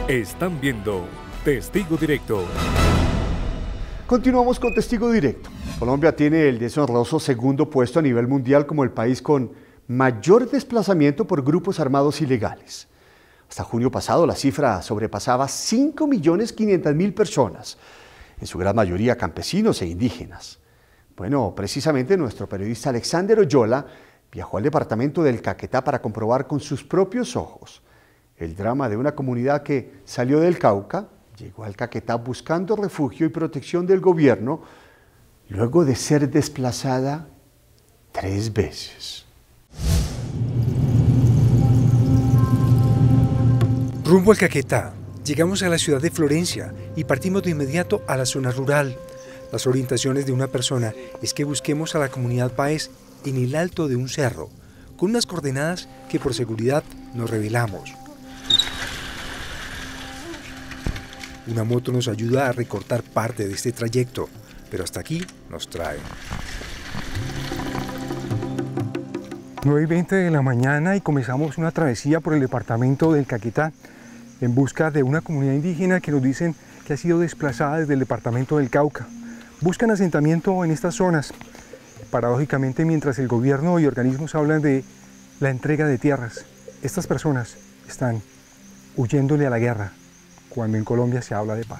Están viendo Testigo Directo. Continuamos con Testigo Directo. Colombia tiene el deshonroso segundo puesto a nivel mundial como el país con mayor desplazamiento por grupos armados ilegales. Hasta junio pasado la cifra sobrepasaba 5.500.000 personas, en su gran mayoría campesinos e indígenas. Bueno, precisamente nuestro periodista Alexander Oyola viajó al departamento del Caquetá para comprobar con sus propios ojos el drama de una comunidad que salió del Cauca, llegó al Caquetá buscando refugio y protección del gobierno, luego de ser desplazada 3 veces. Rumbo al Caquetá, llegamos a la ciudad de Florencia y partimos de inmediato a la zona rural. Las orientaciones de una persona es que busquemos a la comunidad Páez en el alto de un cerro, con unas coordenadas que por seguridad nos revelamos. Una moto nos ayuda a recortar parte de este trayecto, pero hasta aquí nos trae. 9:20 de la mañana y comenzamos una travesía por el departamento del Caquetá en busca de una comunidad indígena que nos dicen que ha sido desplazada desde el departamento del Cauca. Buscan asentamiento en estas zonas. Paradójicamente, mientras el gobierno y organismos hablan de la entrega de tierras, estas personas están huyéndole a la guerra, cuando en Colombia se habla de paz.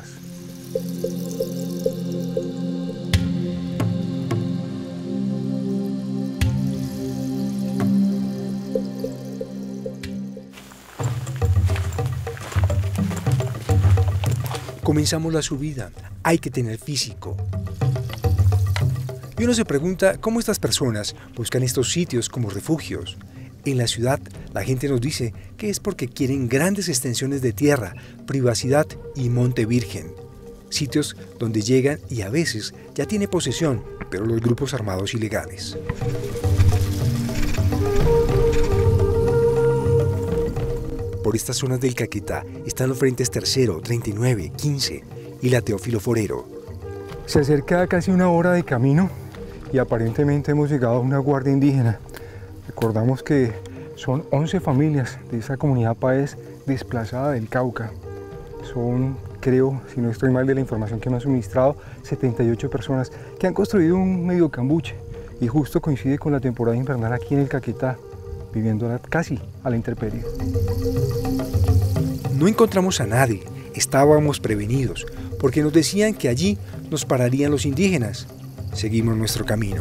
Comenzamos la subida. Hay que tener físico. Y uno se pregunta cómo estas personas buscan estos sitios como refugios. En la ciudad, la gente nos dice que es porque quieren grandes extensiones de tierra, privacidad y monte virgen. Sitios donde llegan y a veces ya tiene posesión, pero los grupos armados ilegales. Por estas zonas del Caquetá están los frentes 3º, 39, 15 y la Teófilo Forero. Se acerca casi una hora de camino y aparentemente hemos llegado a una guardia indígena. Recordamos que son 11 familias de esa comunidad Páez desplazada del Cauca. Son, creo, si no estoy mal de la información que me han suministrado, 78 personas que han construido un medio cambuche y justo coincide con la temporada invernal aquí en el Caquetá, viviendo casi a la intemperie. No encontramos a nadie, estábamos prevenidos, porque nos decían que allí nos pararían los indígenas. Seguimos nuestro camino.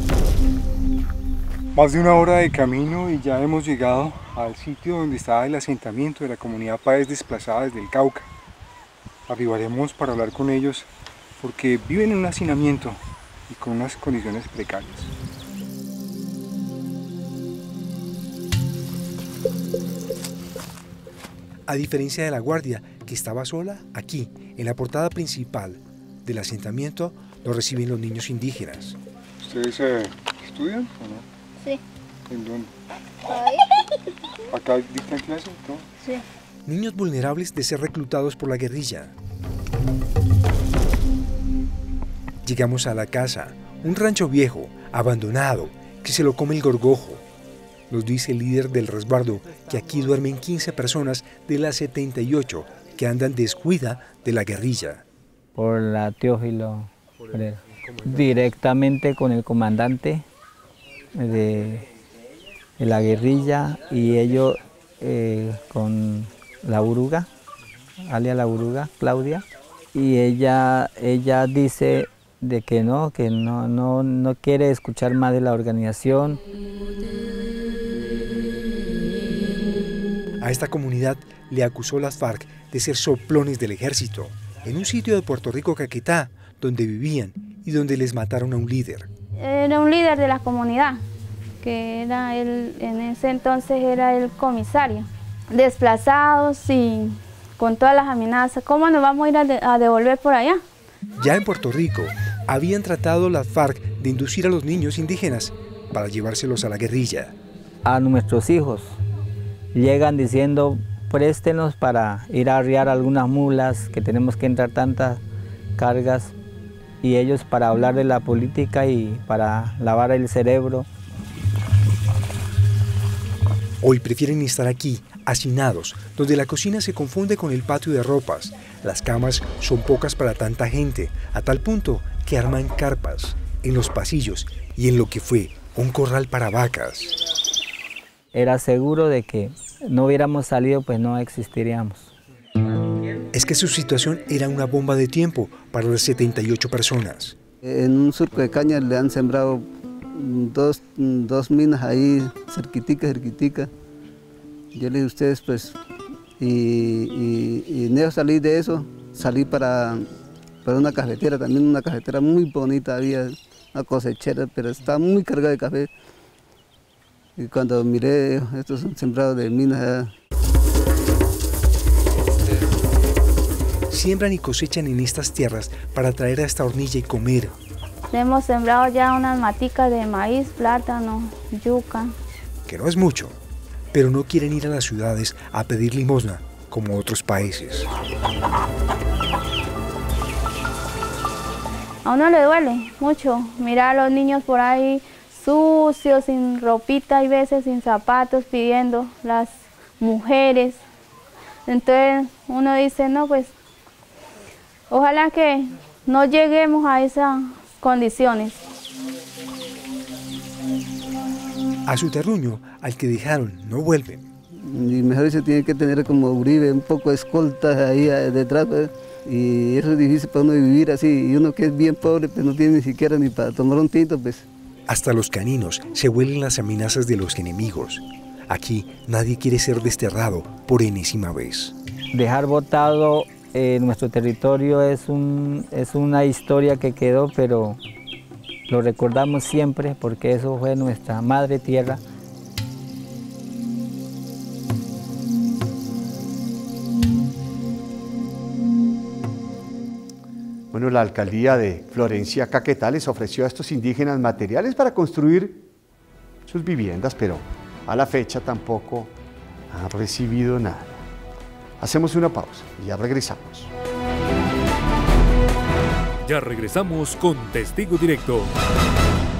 Más de una hora de camino y ya hemos llegado al sitio donde estaba el asentamiento de la comunidad Páez desplazada desde el Cauca. Arribaremos para hablar con ellos porque viven en un hacinamiento y con unas condiciones precarias. A diferencia de la guardia, que estaba sola, aquí, en la portada principal del asentamiento, nos reciben los niños indígenas. ¿Ustedes estudian o no? Sí. ¿En dónde? Ahí. ¿Acá dictan clase? ¿No? Sí. Niños vulnerables de ser reclutados por la guerrilla. Llegamos a la casa, un rancho viejo, abandonado, que se lo come el gorgojo. Nos dice el líder del resguardo que aquí duermen 15 personas de las 78 que andan descuida de la guerrilla. Por la Teófilo, directamente con el comandante de la guerrilla y ellos con la Uruga, alias la Uruga, Claudia, y ella dice de que no quiere escuchar más de la organización. A esta comunidad le acusó las FARC de ser soplones del ejército, en un sitio de Puerto Rico, Caquetá, donde vivían y donde les mataron a un líder. Era un líder de la comunidad, que era en ese entonces era el comisario. Desplazados y con todas las amenazas, ¿cómo nos vamos a ir a devolver por allá? Ya en Puerto Rico, habían tratado las FARC de inducir a los niños indígenas para llevárselos a la guerrilla. A nuestros hijos llegan diciendo, préstenos para ir a arriar algunas mulas, que tenemos que entrar tantas cargas, y ellos para hablar de la política y para lavar el cerebro. Hoy prefieren estar aquí, hacinados, donde la cocina se confunde con el patio de ropas. Las camas son pocas para tanta gente, a tal punto que arman carpas en los pasillos y en lo que fue un corral para vacas. Era seguro de que no hubiéramos salido, pues no existiríamos. Es que su situación era una bomba de tiempo para las 78 personas. En un surco de caña le han sembrado dos minas ahí, cerquitica. Yo le dije a ustedes, pues, y no salí de eso, salí para una cafetera, también una cafetera muy bonita, había una cosechera, pero estaba muy cargada de café. Y cuando miré, estos son sembrados de minas. Siembran y cosechan en estas tierras para traer a esta hornilla y comer. Hemos sembrado ya unas maticas de maíz, plátano, yuca. Que no es mucho, pero no quieren ir a las ciudades a pedir limosna como otros países. A uno le duele mucho mirar a los niños por ahí sucios, sin ropita y veces sin zapatos, pidiendo, las mujeres. Entonces uno dice, no, pues ojalá que no lleguemos a esas condiciones. A su terruño, al que dejaron, no vuelven. Y mejor se tiene que tener como Uribe, un poco de escoltas ahí detrás, pues, y eso es difícil para uno vivir así, y uno que es bien pobre, pues no tiene ni siquiera ni para tomar un tinto, pues. Hasta los caninos se huelen las amenazas de los enemigos. Aquí nadie quiere ser desterrado por enésima vez. Dejar botado nuestro territorio es una historia que quedó, pero lo recordamos siempre porque eso fue nuestra madre tierra. Bueno, la alcaldía de Florencia, Caquetá, les ofreció a estos indígenas materiales para construir sus viviendas, pero a la fecha tampoco han recibido nada. Hacemos una pausa y ya regresamos. Ya regresamos con Testigo Directo.